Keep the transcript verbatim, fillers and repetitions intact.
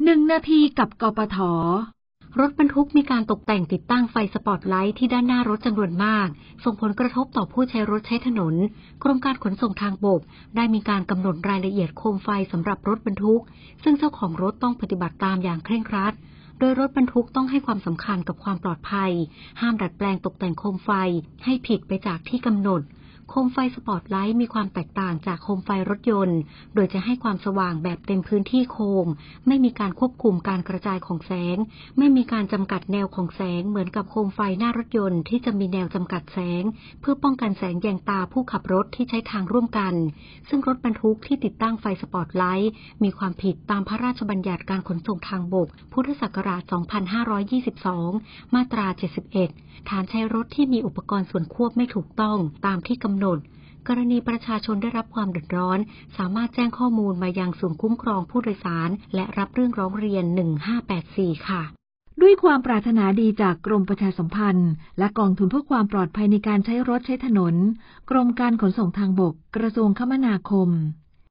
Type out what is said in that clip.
หนึ่งนาทีกับกปท. รถบรรทุกมีการตกแต่งติดตั้งไฟสปอตไลท์ที่ด้านหน้ารถจำนวนมากส่งผลกระทบต่อผู้ใช้รถใช้ถนนกรมการขนส่งทางบกได้มีการกำหนดรายละเอียดโคมไฟสำหรับรถบรรทุกซึ่งเจ้าของรถต้องปฏิบัติตามอย่างเคร่งครัดโดยรถบรรทุกต้องให้ความสำคัญกับความปลอดภัยห้ามดัดแปลงตกแต่งโคมไฟให้ผิดไปจากที่กำหนดโคมไฟสปอตไลท์มีความแตกต่างจากโคมไฟรถยนต์โดยจะให้ความสว่างแบบเต็มพื้นที่โคมไม่มีการควบคุมการกระจายของแสงไม่มีการจำกัดแนวของแสงเหมือนกับโคมไฟหน้ารถยนต์ที่จะมีแนวจำกัดแสงเพื่อป้องกันแสงแยงตาผู้ขับรถที่ใช้ทางร่วมกันซึ่งรถบรรทุกที่ติดตั้งไฟสปอตไลท์มีความผิดตามพระราชบัญญัติการขนส่งทางบกพุทธศักราช สองพันห้าร้อยยี่สิบสอง มาตรา เจ็ดสิบเอ็ด ฐานใช้รถที่มีอุปกรณ์ส่วนควบไม่ถูกต้องตามที่กำหนดกรณีประชาชนได้รับความเดือดร้อนสามารถแจ้งข้อมูลมายังศูนย์คุ้มครองผู้โดยสารและรับเรื่องร้องเรียนหนึ่งห้าแปดสี่ค่ะด้วยความปรารถนาดีจากกรมประชาสัมพันธ์และกองทุนเพื่อความปลอดภัยในการใช้รถใช้ถนนกรมการขนส่งทางบกกระทรวงคมนาคม